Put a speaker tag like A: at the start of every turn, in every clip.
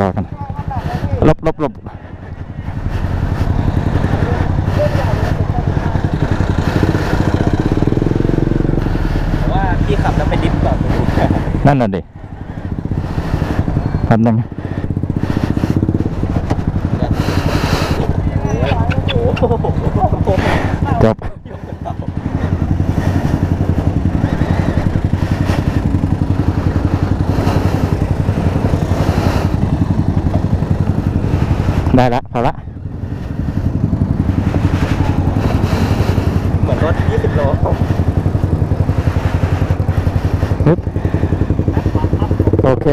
A: รอกันหลบ
B: ว่าพี่ขับแล้วไปดิฟก่อน
A: นั่นน่ะดิแป๊บนึงจบได้ละพอละ
B: เหมือนรถ20 โล
A: ปึ๊บโอเค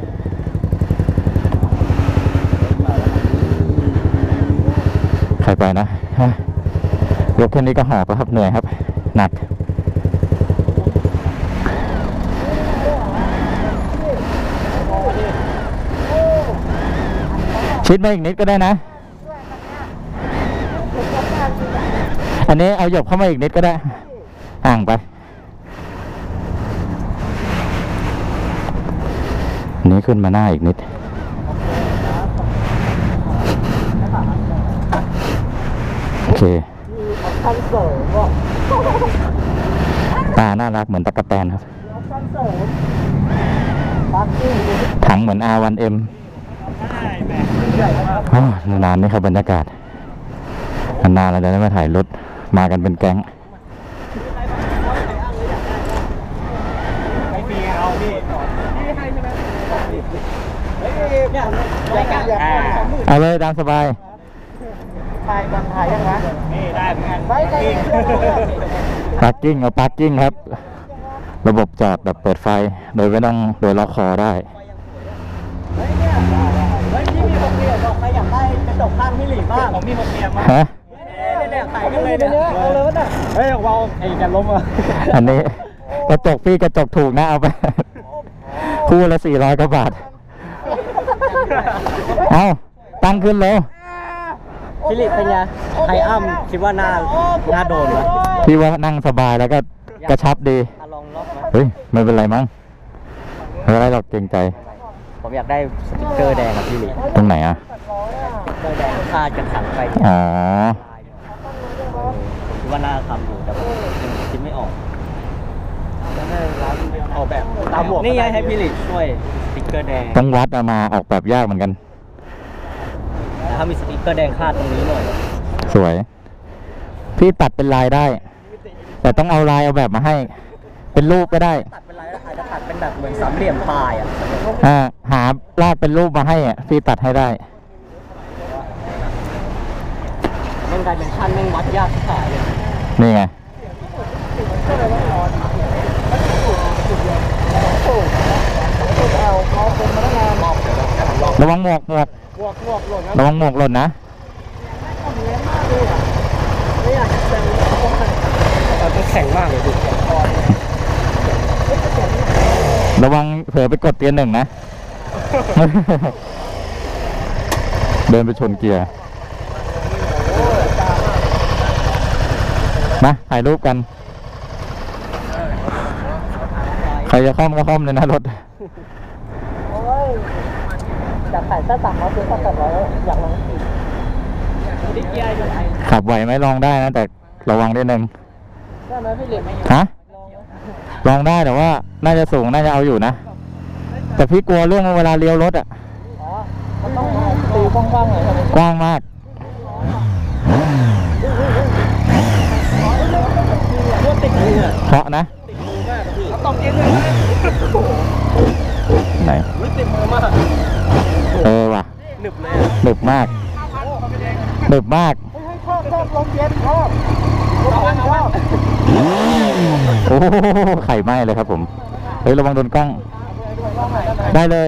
A: ใครไปนะยกแค่นี้ก็หอบแล้วครับเหนื่อยครับหนักชิดมาอีกนิดก็ได้นะอันนี้เอาหยบเข้ามาอีกนิดก็ได้ห่างไปอันนี้ขึ้นมาหน้าอีกนิดโอเคตาน่ารักเหมือนตะกะแตนครับถังเหมือน R1M นานๆนี่ครับบรรยากาศนานๆเราจะได้มาถ่ายรถมากันเป็นแก๊งเอาเลยตามสบายถ่ายกันถ่ายยังไงนี่ได้เหมือนกันปาร์กิ้งเอาปาร์กิ้งครับระบบจอดแบบเปิดไฟโดยไม่ต้องโดยล็อกคอได้
B: ที่มี6 เหลี่ยมบอกใครอยากได้กระจกข้างพี่หลีบ้างผมมี6 เหลี่ยมมา
A: ฮะ
B: เนี่ยขายกันเลยเนี่ยเอาเลยนะเฮ้ยเราไอ้จะล้มอ่ะ
A: อันนี้กระจกพี่กระจกถูกนะเอาไปคู่ละ400 กว่าบาทเอาตั้งขึ้นเลย
B: พี่หลีเป็นไงไทอ้ำคิดว่าน่าโดนไหม
A: พี่ว่านั่งสบายแล้วก็กระชับดี
B: ลองล็อกไหม
A: เฮ้ยไม่เป็นไรมั้งไม่เป็นไรหรอกเกรงใจ
B: ผมอยากได้สติ๊กเกอร์แดงกับพี่หลี
A: ตรงไหนอ่ะ
B: สติ๊กเกอร์แดงคาดกันถังไป
A: อ๋อ
B: คิดว่าน่าทำอยู่แต่ผมยังคิดไม่ออกออกแบบตามหมวกนี่ไงให้พี่หลีช่วยสติ๊กเกอร์แดง
A: ต้องวัดเอามาออกแบบยากเหมือนกัน
B: ถ้ามีสติ๊กเกอร์แดงคาดตรงนี้หน่อย
A: สวยพี่ตัดเป็นลายได้แต่ต้องเอาลายเอาแบบมาให้เป็นรูปก็ได้
B: ตัดเป็นลายอาจจะตัดเป็นแบบเหมือนสามเหลี่ยมปลาย
A: หาลากเป็นรูปมาให้พี่ตัดให้ได้
B: แม่งดิเมนชั่นแม่งวัดยากที่สุดเลย
A: นี่ไงระวังหมวกระวังหมวกหล่นนะ
B: ต้องแข็งมากเลยดิ
A: ระวังเผลอไปกดเกียร์ 1นะเดินไปชนเกียร์มาถ่ายรูปกันใครจะค่อมก็ค่อมเลยนะรถ
B: จะถ่ายถ้าสั่งมาซื้อถ้าสั่งแล้วอยากลอง
A: ขับไหวไหมลองได้นะแต่ระวังนิดนึง
B: ได้ไหมพี่เหลี่ยม
A: ฮะลองได้แต่ว่าน่าจะสูงน่าจะเอาอยู่นะแต่พี่กลัวเรื่องเวลาเลี้ยวรถ
B: มันต้องตีกว้างๆเลย
A: กว้างมากเพราะนะ
B: ตบเองเลย
A: ไหน
B: ติดมือมาก
A: ว่ะ
B: หนึบเลย
A: หนึบมากหนึบมาก
B: ชอบลมเย็นชอบ
A: โอ้ไข่ไหม้เลยครับผมเฮ้ยระวังโดนกล้องได้เลย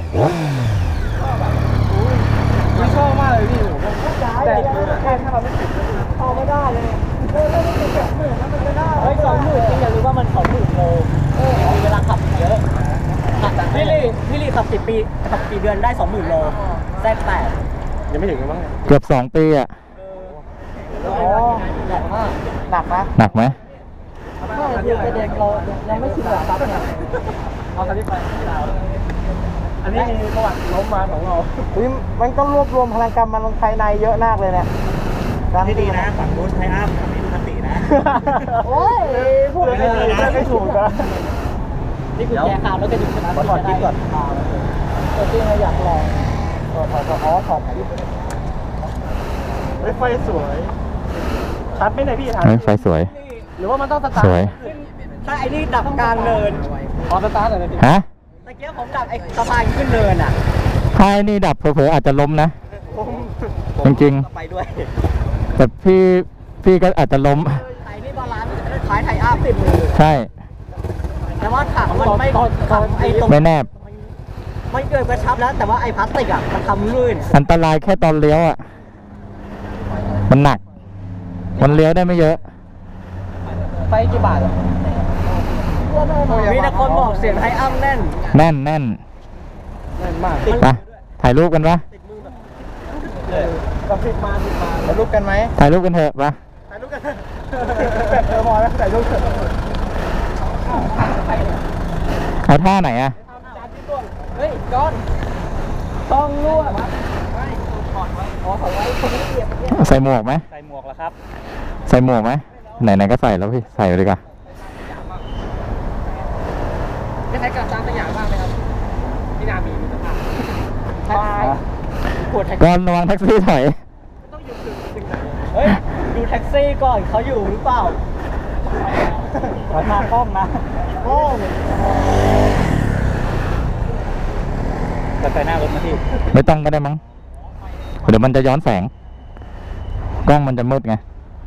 B: ชอบมากเลยพี่แต่แค่ถ้าเราไม่ติดเอาไม่ได้เลยไม่ติดแบบ20,000แล้วมันจะได้20,000จริงอย่าลืมว่ามัน20,000 โลมีเวลาขับเยอะพี่ลี่ขับ10 ปีขับกี่เดือนได้20,000 โลแทรก8ยังไม่ถึงกันมั้ง
A: เกือบ2 ปีอ่ะ
B: หนักมากหนักนะ
A: หนักไหม
B: ใช่เด็กเรายังไม่ชินแบบซับเนี่ยเอาคันนี้ไปอันนี้มีประวัติล้มมาของเรามันก็รวบรวมพลังกรรมมันลงภายในเยอะมากเลยเนี่ยที่ดีนะฝั่งนู้นไทยอัพกับมีดูคตินะโอ้ยพูดไม่ดีนะไม่ถูกนะนี่กุญแจขาวแล้วก็ดึงชนะขอคิดก่อนตัวที่เราอยากลองถอดไฟสวยชัดไม่ไหนพี่ทัน
A: ไฟสวย
B: หรือว่ามันต้องสตาร์ท
A: สวย
B: ถ้าไอ้นี่ดับกลางเนินพอสตาร์ทเลยพี่
A: ฮะ
B: ตะเกียบผมดับไอ้สะพานขึ้นเนินอ่ะ
A: ถ้าไอ้นี่ดับเผลอๆอาจจะล้มนะ จริง
B: ไปด้วย
A: ๆ แต่พี่ก็อาจจะล้ม
B: ไอ้นี่บาลานซ์คล้ายไทยอัพ10 มือ
A: ใช่
B: แต่ว่าถังมันไม่ถังไอ้ตรง
A: ไม่แนบ
B: มันเกิดกระชับแล้ว แต่ว่าไอ้พลาสติกอ่ะมันทำลื่น
A: อันตรายแค่ตอนเลี้ยวอ่ะ มันหนัก มันเลี้ยวได้ไม่เยอะ
B: ไปกี่บาทมีแต่คนบอกเสียงไทยอัพแน่น
A: แน่นแน่น
B: แน่นมาก
A: ไปถ่ายรูปกันปะ
B: กับ10 มาถ่ายรูปกันไหม
A: ถ่ายรูปกันเถอะปะ
B: ถ่ายรูปกันแบบพอแล้วถ่ายรูปกัน
A: เอาท่าไหนอ่ะ
B: เฮ้ยจอนต้องรั่วอ๋อถอดไว้คนนี้เกียบเนี่ย
A: ใส่หมวกไหม
B: ใส่หมวกแล้วครับ
A: ใส่หมวกไหมไหนๆก็ใส่แล้วพี่ใส่ไปดีกว่า
B: ไม่ใช้กับตามตัวอย่างบ้างไหมครับพี่นามีสภาพใช่ปวดแท็กซี่
A: ก่อนระวังแท็กซี่ถอย
B: เฮ้ยดูแท็กซี่ก่อนเขาอยู่หรือเปล่าขอทากล้องนะกล้องเปิดไฟหน้ารถนะพี่
A: ไม่ต้องก็ได้มั้ง เดี๋ยวมันจะย้อนแสง กล้องมันจะมืดไง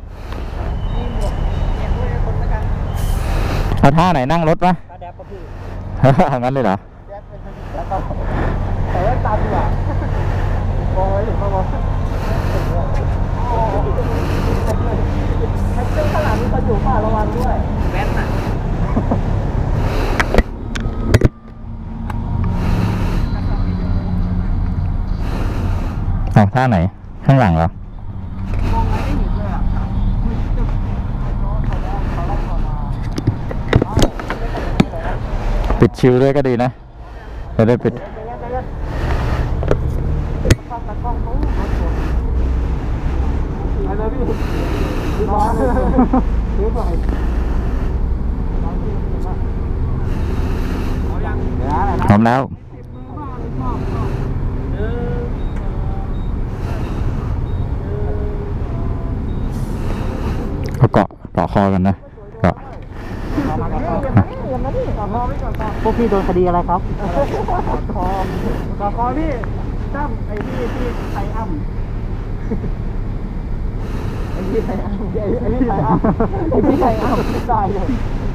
A: เอาท่าไหนนั่งรถปะ
B: ถ้าแดบก็พี่
A: เอางั้นเลยเหรอ
B: แล้วก็แต่ว่าตามดีกว่ามองไว้ถึงมองแท็กซี่ข้างหลังมีคนอยู่ป่ะระวังด้วยแว่นน่ะ
A: เอาท่าไหน ข้างหลังเหรอ
B: มองไม่เห็นเลยอ่ะ
A: ปิดชิวด้วยก็ดีนะจะได้ปิด พร้อมแล้ว ก็เกาะคอกันนะ เกาะ
B: พวกพี่โดนคดีอะไรครับคอพี่ตั้มไอ้พี่ไทยอ้ำไอ้พี่ไทยอ้ำไอ้พี่ไทยอ้ำไอ้พี่ไทยอ้ำตายเลย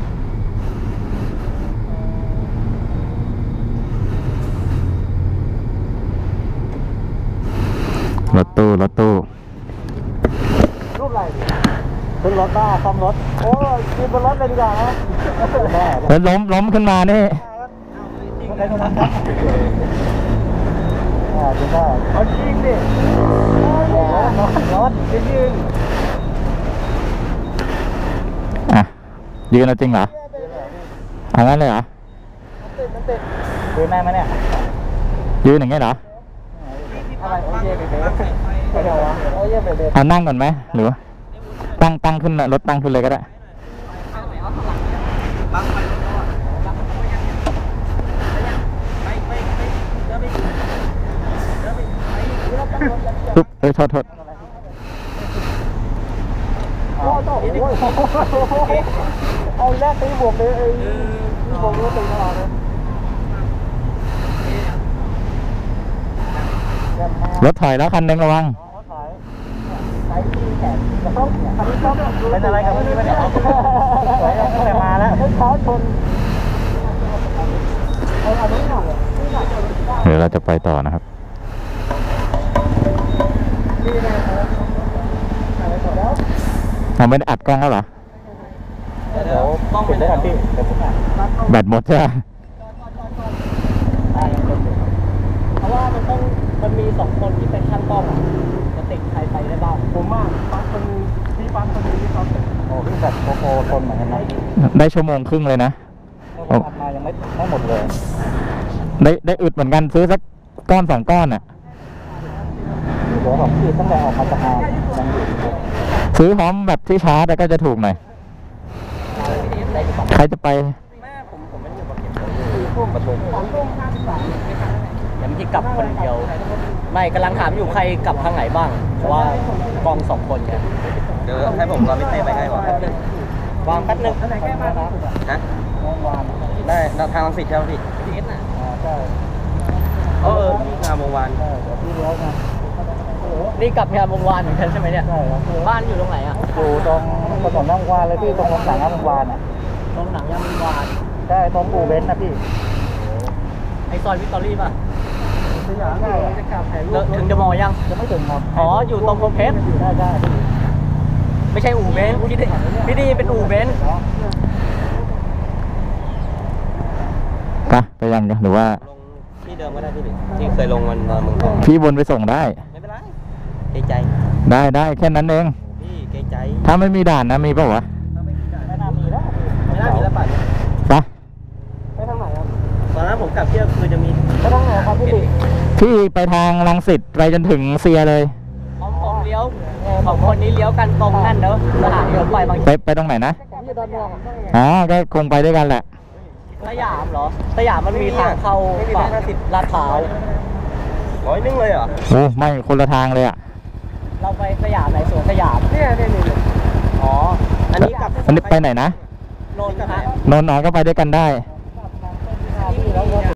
A: รถตู้
B: รูปอะไรขึ้นรถบ้าซ่อมรถโอ้ยกินบนรถเลยดีกว่านะแม่
A: แล้วล้มขึ้นมานี่
B: ใครโทรมาครับจริงป่ะเอาจริงดิรถจริง
A: อ่ะ ยืนเอาจริงเหรอ เอางั้นเลยเหรอ
B: มันติดดูแม่ไหมเนี่ย
A: ยืนอย่างเงี้ยเหรอ
B: อะไรโอ้ยเบเบ้ไม่เดี๋ยววะโอ้ยเบเบ้
A: เอานั่งก่อนไหมหรือว่าตั้งขึ้นรถตั้งขึ้นเลยก็ได้ ปุ๊บโทษ
B: โอ้โหเอาแรกตีบวกเลยตีบวกรู้ตีตลอดเลย
A: รถถอยแล้วคันหนึงระวัง
B: เป็นอะไรกับพี่ไม่ได้สวยตั้งแต่มาแล้วเขาชน
A: เดี๋ยวเราจะไปต่อนะครับ เราไม่ได้อัดกล้องแล้วเหรอ
B: เดี๋ยวต้องไปเลยครับพี่
A: แบตหมดใช่ไหม
B: เพราะว่ามันมี2 คนที่เป็นช่างกล้องจะติดใครไปได้บ้างผมว่าปั๊บคนที่ปั๊บคนนี้เขาโอ้พี่แบบโคทนเหมือนกันนะ
A: ได้ชั่วโมงครึ่งเลยนะ
B: ผมทำมายังไม่หมดเลย
A: ได้อึดเหมือนกันซื้อสักก้อน2 ก้อนอ่ะ
B: หัว2 ขีดตั้งแต่ออกมาจากงานยังอยู่
A: ซื้อพร้อมแบบที่ชาร์จแต่ก็จะถูกหน่อย ใครจะไป
B: ผมไม่อยู่กับเก็บผมประชุมยังที่กลับคนเดียวไม่กำลังถามอยู่ใครกลับทางไหนบ้างเพราะว่ากอง2 คนเนี่ยเดี๋ยวให้ผมรอพี่เต้ไปให้ก่อนวางแป๊บนึงฮะได้ทางลังสิตใช่ไหมพี่ที่เอสน่ะใช่งามวงวานที่เลี้ยวนะนี่กลับงามวงวานเหมือนกันใช่ไหมเนี่ยใช่ครับบ้านอยู่ตรงไหนอ่ะอยู่ตรงถนนงามวงวานเลยพี่ตรงโรงหนังงามวงวานอ่ะตรงหนังงามวงวานใช่ตรงปู่เบนซ์นะพี่ไอซอยวิกตอรี่ป่ะถึงเดอะมอลล์ยังไม่ถึงครับอ๋ออยู่ตรงโพเพชรได้ไม่ใช่อู่เบนซ์พี่ดีเป็นอู่เบนซ์
A: ไปยังหรือว่า
B: ลงที่เดิมก็ได้พี่ที่เคยลงมันเมืองทอง
A: พี่วนไปส่งได้
B: ไม่เป็นไรเกรงใจ
A: ได้แค่นั้นเอง
B: พี่เกรงใจ
A: ถ้าไม่มีด่านนะมีป่าวะ
B: ไม่น่ามีแล้วป่ะ
A: ไป
B: ไปทางไหนครับตอนนั้นผมกลับเที่ยวคือจะมีไปทางไหนครับพี่ดิ
A: พี่ไปทางรังสิตไปจนถึงเซียเลย
B: ผมเลี้ยวของคนนี้เลี้ยวกันตรงนั่นเนอะสถานีรถไฟบาง
A: ไปตรงไหนนะ
B: ผมอยู่ดอนเมือง
A: อ๋อก็คงไปด้วยกันแหละ
B: สยามเหรอสยามมันมีทางเข้าฝั่งลาดพร้าว100เลยเหรอ
A: โอ้ไม่คนละทางเลยอ่ะ
B: เราไปสยามไหนสวนสยามเนี่ยอ๋ออันนี้กลับ
A: อันนี้ไปไหนนะ
B: โนนท์ครับ
A: นนท์อ๋อก็ไปด้วยกันได้
B: อ